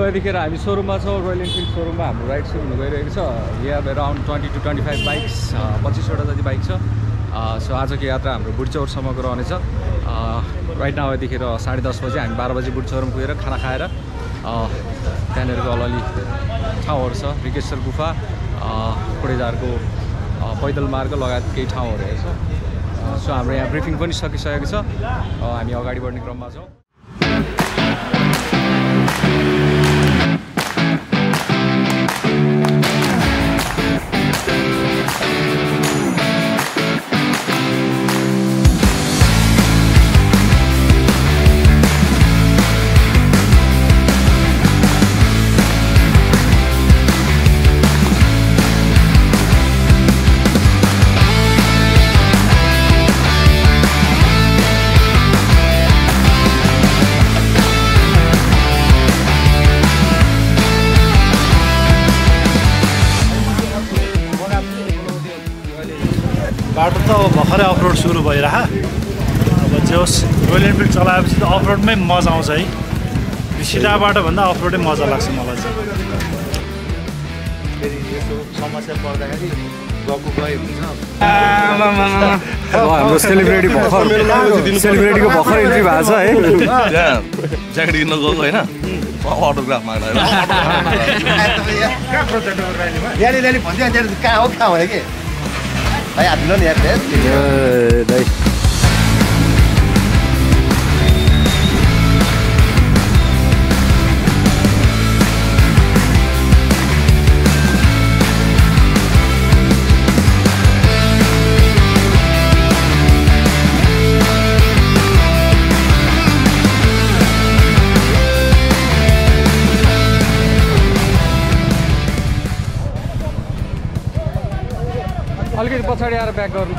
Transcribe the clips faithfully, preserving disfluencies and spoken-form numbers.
यतिखेर हामी सोरुममा छौँ रोयल एनफिल्ड सोरुममा हाम्रो राइड सुरु हुन गइरहेको छ यहाँ around twenty to twenty five bikes पच्चिसवटा जति बाइक छ सो आजको यात्रा हाम्रो बुढीचौरसम्मको रहनेछ राइट नाउ यतिखेर साढे दस बजे हामी बाह्र बजी बुढीचौरमा पुगेर खाना खाएर त्यहाँनिरको अलि ठाउँहरू छ रिकेश्वर गुफा खोडेजारको पैदल मार्ग लगायत केही ठाउँहरू हेर्छ सो हाम्रो यहाँ ब्रिफिङ पनि सकिसकेको छ हामी अगाडि बढ्ने क्रममा छौँ बाटो त अब भर्खरै अफरोड सुरु भइरह अब जे होस् रोयल एनफिल्ड चलाएपछि त अफरोडमै मजा आउँछ है सिधा बाटो भन्दा अफरोडै मजा लाग्छ मलाई चाहिँ फेरि यस्तो समस्या पर्दाखेरि गएको गए हुन्छ हाम्रो सेलिब्रेटी भर्खर सेलिब्रेटीको भर्खर एन्ट्री भएको छ है त्यहाँ ज्याकेट किन्न गएको होइन अटोग्राफ माग्दा यहाँनिर भन्थ्यो कहाँ हो कहाँ भने कि भाइ हाल्नु नि यार अलिकति पछाडि आएर ब्याक गर्नु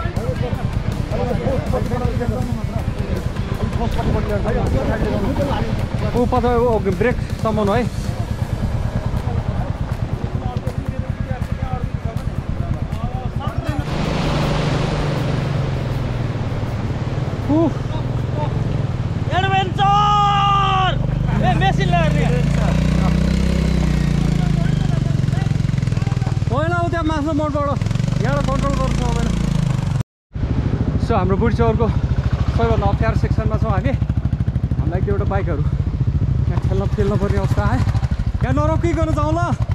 ऊ पछाडि ब्रेकसम्म है पहिला ऊ त्यहाँ माथिल्लो मोडबाट यहाँबाट कन्ट्रोल गर्नु सक्दैन सो हाम्रो बुढीचौरको सबैभन्दा अप्ठ्यारो सेक्सनमा छौँ हामी हामीलाई त्यो एउटा बाइकहरू यहाँ खेल्न खेल्न पर्ने अवस्था आयो यहाँ नरोकिकन जाउँ ल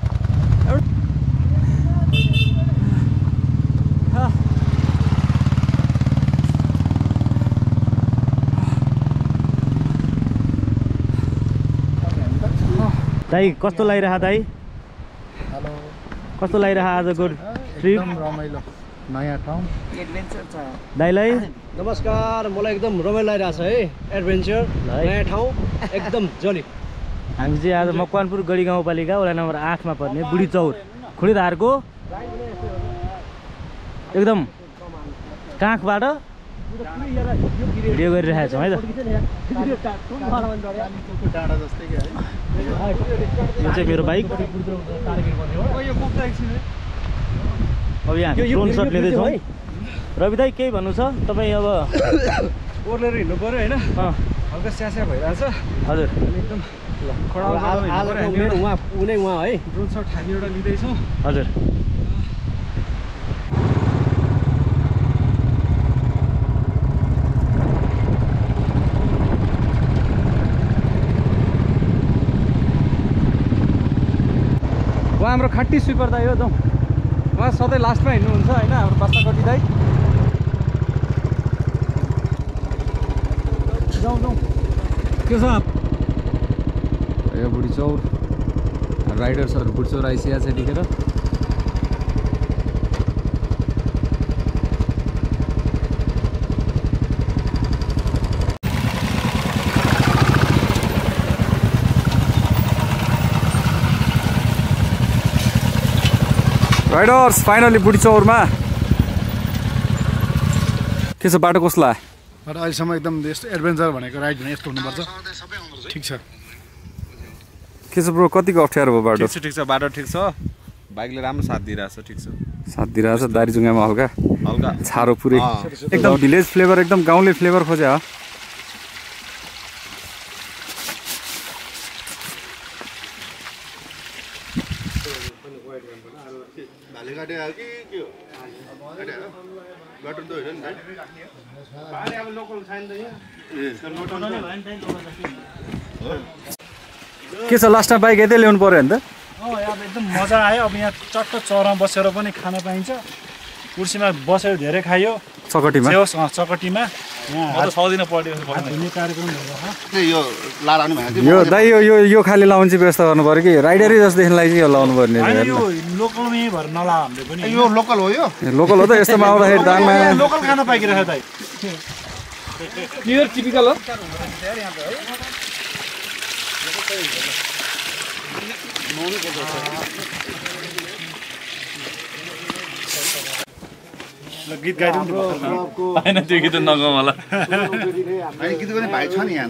दाइ कस्तो लागिरह दाइ हेलो कस्तो लागिरह आजको ट्रिप रमाइलो नयाँ ठाउँ दाइलाई नमस्कार मलाई एकदम रमाइलो लागिरहेछ है एडभेन्चर नयाँ ठाउँ एकदम जली हामी चाहिँ आज मकवानपुर गढी गाउँपालिका वडा नम्बर आठमा पर्ने बुढीचौर खोडेधारको एकदम काखबाट भिडियो गरिरहेको छौँ है त यो चाहिँ मेरो बाइक अब यहाँ ड्रोन सट लिँदैछौँ रवि दाइ केही भन्नु छ तपाईँ अब ओर्लेर हिँड्नु पऱ्यो होइन हल्का स्यास्या भइरहेछ हजुर एकदम उहाँ उनै उहाँ है ड्रोन सट हामी एउटा लिँदैछौँ हजुर उहाँ हाम्रो खट्टी स्विपर दाइ हो जाउँ उहाँ सधैँ लास्टमा हिँड्नुहुन्छ होइन हाम्रो बास्ताकटी दाइ जाउँ जाउँ के छ यो बुढीचौर राइडर्सहरू बुढीचौर आइसकेको छ यतिखेर राइडर्स फाइनली बुढीचौरमा के छ बाटो कस्तो लाग्यो बाटो अहिलेसम्म एकदम यस्तो एडभेन्चर भनेको राइड भने यस्तो हुनुपर्छ ठिक छ के छ ब्रो कतिको अप्ठ्यारो भयो बाटो ठिक छ बाटो ठिक छ बाइकले राम्रो साथ दिइरहेछ ठिक छ साथ दिइरहेछ दारीजुङ्गामा हल्का हल्का छारो पुरै एकदम भिलेज फ्लेभर एकदम गाउँले फ्लेभर खोजे हो भाले काटे आयो कि के हो गटर त होइन नि भाइ अब लोकल छैन त यहाँ के छ लास्टमा बाइक यतै ल्याउनु पर्यो नि त अँ अब एकदम मजा आयो अब यहाँ चट्ट चौरमा बसेर पनि खान पाइन्छ कुर्सीमा बसेर धेरै खायो चकटीमा होस् चकटीमा यहाँ सक्दिनँ पढ्यो धुने कार्यक्रम भइरहेको यो लारा नि भएको यो दाइ यो यो यो खाली लाउनु चाहिँ व्यवस्था गर्नु पर्यो कि राइडरै जसदेखिलाई चाहिँ यो लाउनु पर्ने होइन यो लोकलमै भएर नला हामीले पनि यो लोकल हो यो लोकल हो त यस्तोमा आउँदाखेरि दानमा लोकल खाना पाइरहेको दाइ प्योर टिपिकल हो गीत गाइदिउँ होइन त्यो गीत नगाउँ होला अनि गीत पनि भाइ छ नि यहाँ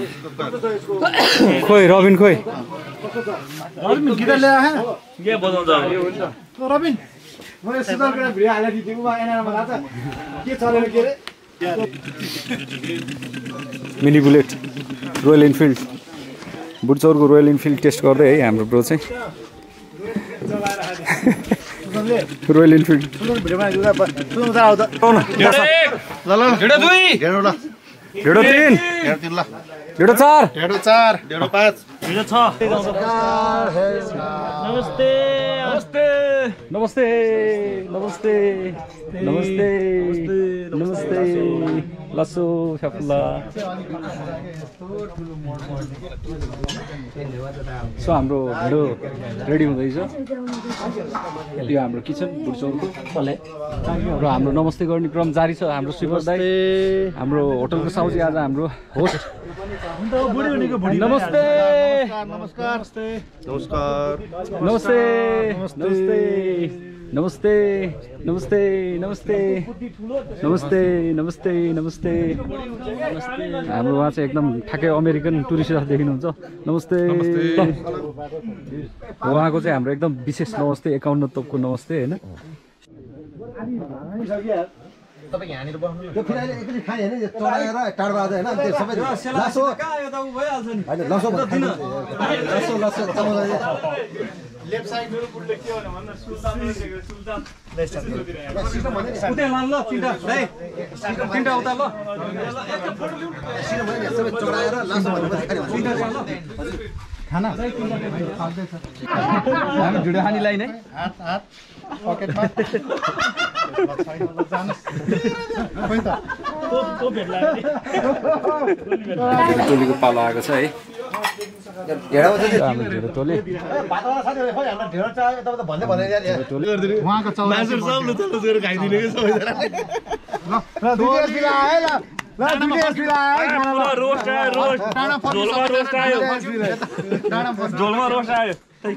खोइ रबिन खोइ रबिन गीत ल्याए के बजाउँछ रबिन मैले सुदर्शन भिडियो हालेर दिएको मा एनामा लाग्छ के चलेर के रे मिनी बुलेट रोयल इनफिल्ड बुटचौरको रोयल इनफिल्ड टेस्ट गर्दै है हाम्रो ब्रो चाहिँ रोयल इनफिल्ड भिडियोमा जुगा सुन आउ त ल ल ढेडो दुई ढेडो ल ढेडो तिन ढेडो तिन ल ढेडो चार ढेडो चार ढेडो पाँच ढेडो छ नमस्ते नमस्ते नमस्ते नमस्ते नमस्ते नमस्ते लसो फ्याफुल्ला सो हाम्रो भिडियो रेडी हुँदैछ यो हाम्रो किचन बुटचौरको र हाम्रो नमस्ते गर्ने क्रम जारी छ हाम्रो स्विपर दाइ हाम्रो होटलको साउजी आज हाम्रो होस्ट नमस्ते नमस्कार नमस्कार नमस्ते नमस्ते नमस्ते नमस्ते नमस्ते नमस्ते नमस्ते नमस्ते हाम्रो उहाँ चाहिँ एकदम ठ्याक्कै अमेरिकन टुरिस्ट देखिनुहुन्छ नमस्ते उहाँको चाहिँ हाम्रो एकदम विशेष नमस्ते एकाउन्न तोपको नमस्ते होइन तपाईँ यहाँनिर बस्नु त्यो फेरि अहिले एकचोटि खाएँ होइन यो चढाएर टाढबाट होइन त्यो सबै लासो होइन लसो लसो लसो लेफ्ट साइड मेरो बुटले के हो भन्दा सुल्तान सुल्तान लेफ्ट साइड सिस्टम भने नि उतै लान ल तिनटा दाइ तिनटा उता ल सिस्टम भने नि सबै चढाएर लासो भनेपछि खाने खाना हामी भिडियो खानी लाइन है हात हात पकेटमा टोलीको पालो आएको छ है ढेडो हाम्रो ढेडो टोली भातवाला साथीहरु खोइ हामीलाई ढेडो चाहियो तपाईँ त भन्दै भन्दै यार उहाँको चौरासी ल दुई डेज बिला आयो ल ल दुई डेज बिला आयो रोस्ट आयो रोस्ट झोलमा रोस्ट आयो झोलमा रोस्ट आयो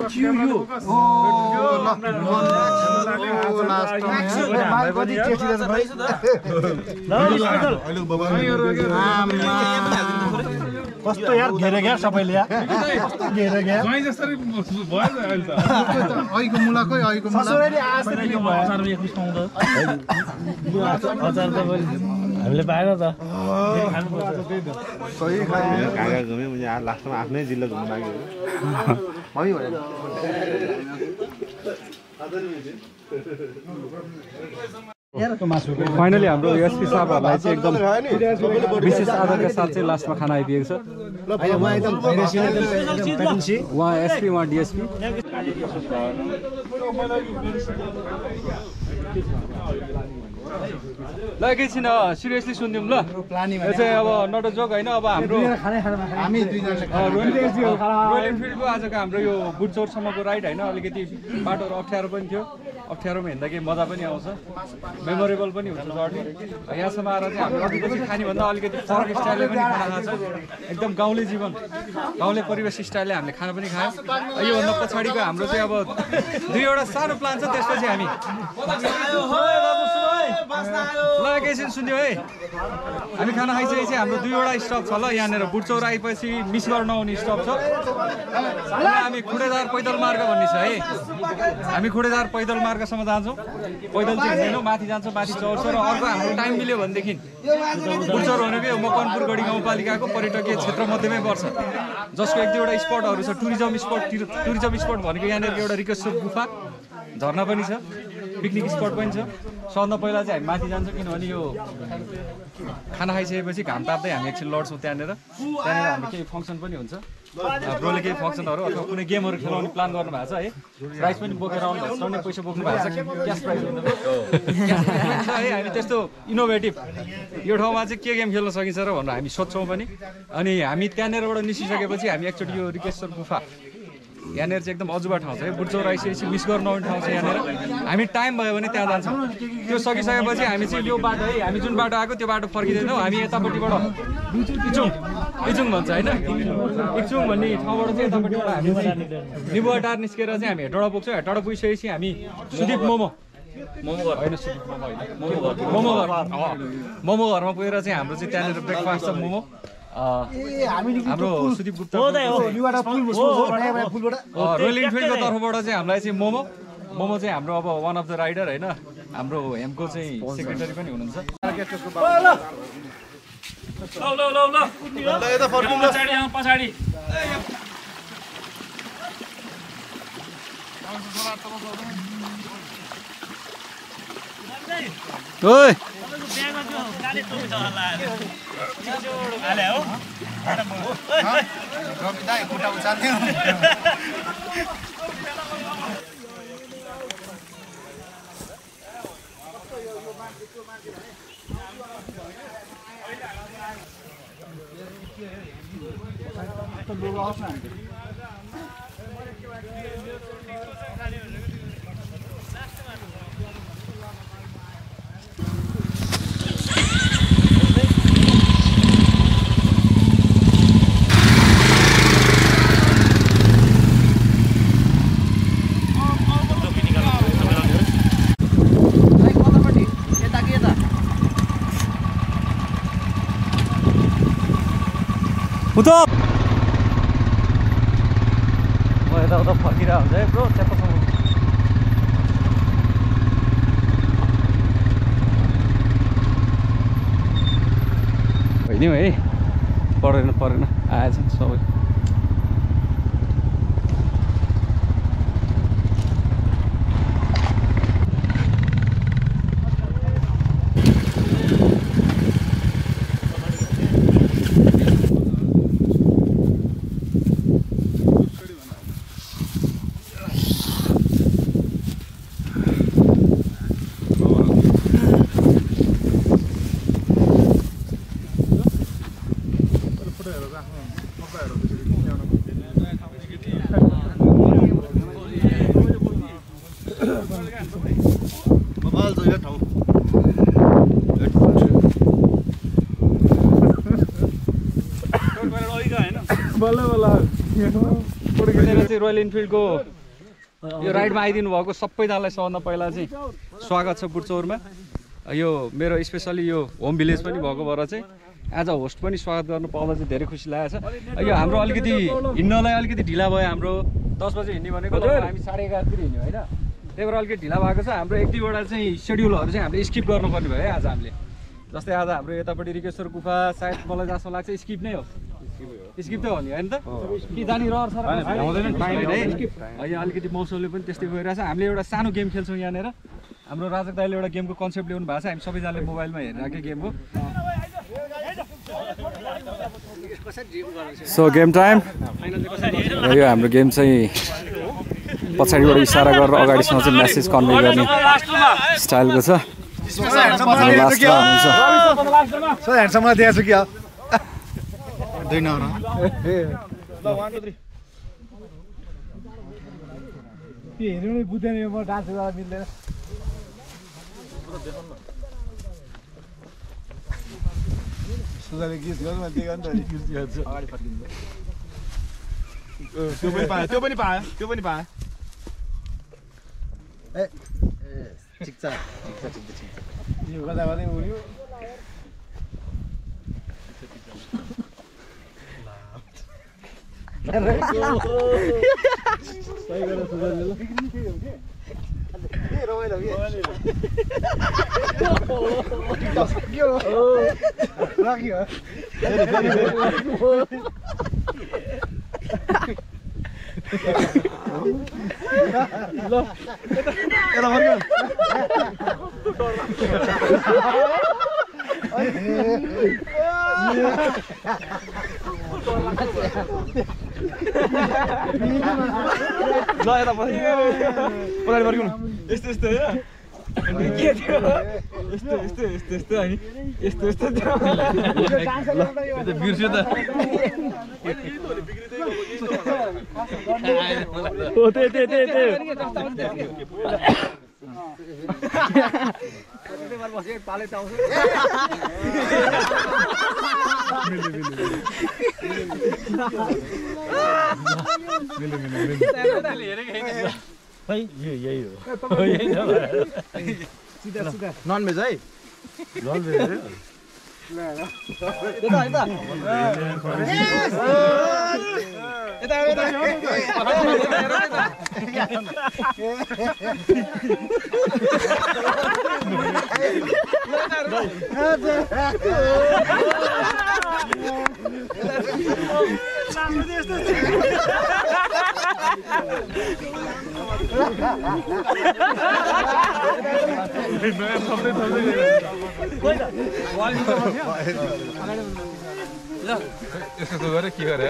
कस्तो यार घेरे गया सबैले यार कस्तो घेरे गया जसरी भयो अहिले त अहिको मुला खोइ अहिको मुला ससुराले आस्ते दिनु भयो हजार एकैस पाउँदा हजार त हामीले पाएन त सही खायो कागा घुम्यो मैले आज लास्टमा आफ्नै जिल्ला घुम्न लाग्यो है भने फाइनली हाम्रो एसपी साहबहरूलाई चाहिँ एकदम विशेष आदरका साथ चाहिँ लास्टमा खाना आइदिएको छ उहाँ एसपी उहाँ डिएसपी ल एकैछिन सिरियसली सुनिदिउँ ल यो चाहिँ अब नट अ जोक होइन अब हाम्रो हामी दुईजनाले रोयल इनफिल्डको आजको हाम्रो यो बुटचौरसम्मको राइड होइन अलिकति बाटोहरू अप्ठ्यारो पनि थियो अप्ठ्यारोमा हिँड्दा केही मजा पनि आउँछ मेमोरेबल पनि हुन्छ जर्नी यहाँसम्म आएर चाहिँ हाम्रो अलिकति खाने भन्दा अलिकति फरक स्टाइलले पनि खाना खान्छ एकदम गाउँले जीवन गाउँले परिवेश स्टाइलले हामीले खाना पनि खायौँ योभन्दा पछाडिको हाम्रो चाहिँ अब दुईवटा सानो प्लान छ त्यसपछि हामी ल एकैछिन सुन्यो है हामी खाना खाइसकेपछि हाम्रो दुईवटा स्टप छ ल यहाँनिर बुटचौर आएपछि मिस गर्न नहुने स्टप छ हामी खुडेदार पैदल मार्ग भन्ने छ है हामी खुडेदार पैदल मार्गसम्म जान्छौँ पैदल चाहिँ हिँड्दैनौँ माथि जान्छौँ माथि चढ्छ र अर्को हाम्रो टाइम मिल्यो भनेदेखि बुटचौर भनेको यो मकनपुर गढी गाउँपालिकाको पर्यटकीय क्षेत्र मध्येमै पर्छ जसको एक दुईवटा स्पटहरू छ टुरिज्म स्पट टुरिज्म स्पट भनेको भनेको यहाँनिर एउटा रिक्वेस्ट गुफा झर्ना पनि छ पिकनिक स्पट पनि छ सबभन्दा पहिला चाहिँ हामी माथि जान्छौँ किनभने यो खाना खाइसकेपछि घाम ताप्दै हामी एकछिन लड्छौँ त्यहाँनिर त्यहाँनिर हाम्रो केही फङ्सन पनि हुन्छ ब्रोले केही फङ्सनहरू अथवा कुनै गेमहरू खेलाउने प्लान गर्नु भएको छ है प्राइज पनि बोकेर आउनु भएको छ टन्नै पैसा बोक्नु भएको छ क्यास प्राइज है हामी त्यस्तो इनोभेटिभ यो ठाउँमा चाहिँ के गेम खेल्न सकिन्छ र भनेर हामी सोध्छौँ पनि अनि हामी त्यहाँनिरबाट निस्किसकेपछि हामी एकचोटि यो रिकेश्वर गुफा यहाँनिर चाहिँ एकदम अजुबा ठाउँ छ है बुटचौर आइसकेपछि मिस गर्न आउने ठाउँ छ यहाँनिर हामी टाइम भयो भने त्यहाँ जान्छौँ त्यो सकिसकेपछि हामी चाहिँ यो बाटो है हामी जुन बाटो आएको त्यो बाटो फर्किँदैनौँ हामी यतापट्टिबाट इचुङ इचुङ भन्छ होइन इचुङ भन्ने ठाउँबाट चाहिँ यतापट्टिबाट हामी चाहिँ निबुवाटार निस्केर चाहिँ हामी हेटौँडा पुग्छौँ हेटौँडा पुगिसकेपछि हामी सुदीप मोमो मोमो घर होइन सुदीप मोमो होइन मोमो घर मोमो घरमा पुगेर चाहिँ हाम्रो चाहिँ त्यहाँनिर ब्रेकफास्ट छ मोमो हाम्रो सुदीप गुप्ता रोयल इनफिल्डको तर्फबाट चाहिँ हामीलाई चाहिँ मोमो मोमो चाहिँ हाम्रो अब वान अफ द राइडर होइन हाम्रो हेमको चाहिँ सेक्रेटरी पनि हुनुहुन्छ ओइ उता म यता उता फर्किरहेको हुन्छ है ब्रो च्याप्पासम्म होइन है परेन परेन आएछ सबै रोयल इनफिल्डको यो राइडमा आइदिनु भएको सबैजनालाई सबभन्दा पहिला चाहिँ स्वागत छ बुटचौरमा यो मेरो स्पेसली यो होम भिलेज पनि भएको भएर चाहिँ एज अ होस्ट पनि स्वागत गर्नु पाउँदा चाहिँ धेरै खुसी लागेको छ यो हाम्रो अलिकति हिँड्नलाई अलिकति ढिला भयो हाम्रो दस बजे हिँड्ने भनेको हामी साढे एघारतिर हिँड्यौँ होइन त्यही भएर अलिकति ढिला भएको छ हाम्रो एक दुईवटा चाहिँ सेड्युलहरू चाहिँ हामीले स्किप गर्नुपर्ने भयो है आज हामीले जस्तै आज हाम्रो यतापट्टि रिकेश्वर गुफा सायद मलाई जस्तो लाग्छ स्किप नै हो स्किप त हो नि होइन त कि जाने रहर छ यहाँ अलिकति मौसमले पनि त्यस्तै गइरहेछ हामीले एउटा सानो गेम खेल्छौँ यहाँनिर हाम्रो राजक दाइले एउटा गेमको कन्सेप्ट ल्याउनु भएको छ हामी सबैजनाले मोबाइलमा हेरिरहेको गेम हो सो गेम टाइम र यो हाम्रो गेम चाहिँ पछाडिबाट इसारा गरेर अगाडिसम्म चाहिँ मेसेज कन्भे गर्ने स्टाइलको छ दुई नौ हेर्नु नि बुझ्दैन यो म डान्स गर्दा मिल्दैन सुजाले गीत गर्नु त्यो गर्नु त अगाडि फर्किन्छ त्यो पनि पायो त्यो पनि पायो त्यो पनि पायो ए ठिक छ ठिक छ ठिक छ यो गर्दा गर्दै उड्यो सही गरेर सुजाले ल ए रमाइलो के सक्यो राख्यो यस्तो यस्तो के थियो यस्तो यस्तो यस्तो यस्तो हैन यस्तो यस्तो बिर्स्यो त ओ ते ते ते ते पाले चाउँछ खै यो यही हो यही हो सिधा सिधा नन भेज है नन भेज यता यता यसको गरे के गरे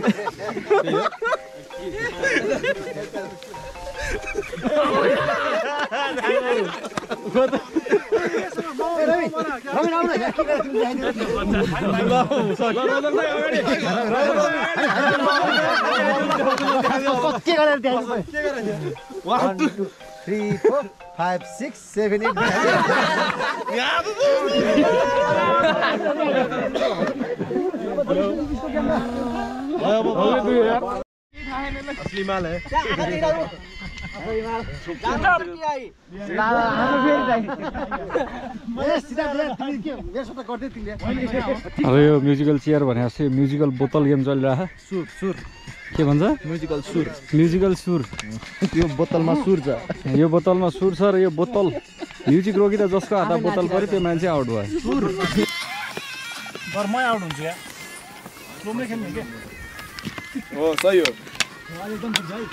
One, two, three, four, five, six, seven, eight, nine. असली माल है अब यो म्युजिकल चेयर भने जस्तै म्युजिकल बोतल गेम चलिरहेको सुर सुर के भन्छ म्युजिकल सुर म्युजिकल सुर यो बोतलमा सुर छ यो बोतलमा सुर छ र यो बोतल म्युजिक रोकिँदा जसको हातमा बोतल पर्यो त्यो मान्छे आउट भयो सुर गर म आउट हुन्छु यार रोमले खेल्ने के हो सही हो एकदम ठिक छ है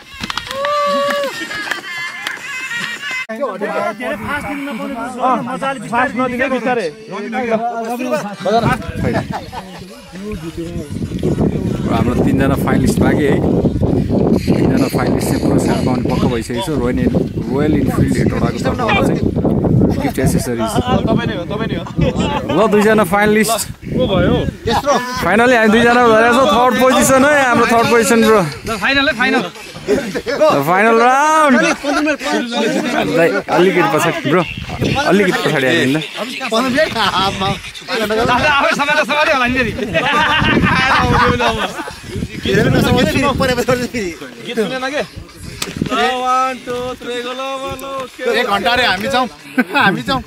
हाम्रो तीनजना फाइनलिस्ट बाँकी है तीनजना फाइनलिस्ट चाहिँ पुरस्कार पाउने पक्का भइसकेको छ रोयल रोयल इनफिल्ड हेटौडाको तर्फबाट चाहिँ गिफ्ट एसेसरिज ल दुईजना फाइनलिस्ट फाइनली हामी दुईजना भइरहेको छौँ थर्ड पोजिसन है हाम्रो third position bro final round अलिकति पछाडि ब्रो अलिकति पछाडि आइदिनु एक घन्टा रे हामी जाउँ हामी जाउँ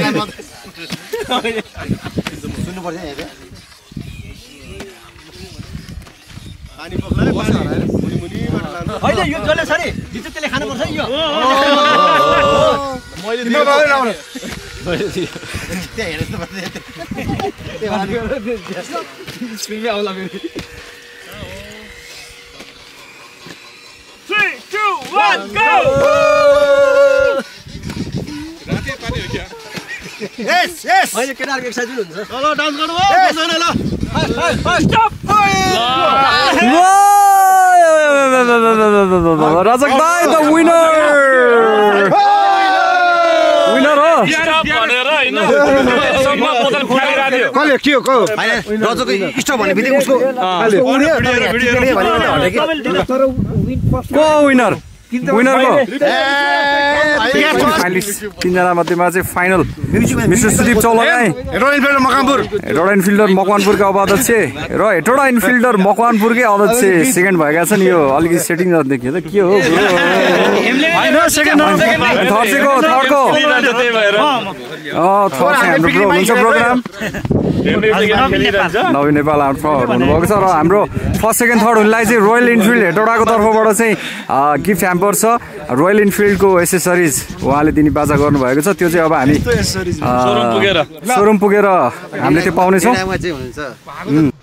सुन्नुपर्छ यहाँ होइन यो जसले छ नि जित्छ त्यसले खानुपर्छ यो three two one go यस यस अहिले केटाहरुको एक्सर्साइज हुन्छ ल ल डान्स गर्नु हो बस्दैन ल stop Razak bhai the winner winner हो स्टप भनेर हैन सम्म बोतल खुलाइराख्यो कसले के हो हैन रजको स्टप भन्ने बित्तिकै उसको उड्यो को विनर विनर को फाइनलिस्ट तीनजना मध्येमा चाहिँ final mister Sudeep Chaulagai Hetauda Enfielder Makwanpur Hetauda Enfielder मकवानपुरका उपाध्यक्ष र हेटौडा इनफिल्डर मकवानपुरकै अध्यक्ष सेकेन्ड भएका छन् यो अलिकति सेटिङ देखियो त के हो हैन सेकेन्ड थर्डको थर्डको थर्ड हाम्रो ब्रो हुन्छ प्रोग्राम नवीन नेपाल आउट हुनुभएको छ र हाम्रो फर्स्ट सेकेन्ड थर्ड हुनेलाई चाहिँ रोयल इनफिल्ड हेटौडाको तर्फबाट चाहिँ गिफ्ट ह्याम्पर छ रोयल इनफिल्डको एसेसरिज उहाँले दिने बाजा गर्नुभएको छ त्यो चाहिँ अब हामी सोरुम पुगेर सोरुम पुगेर हामीले त्यो पाउनेछौँ चाहिँ हुन्छ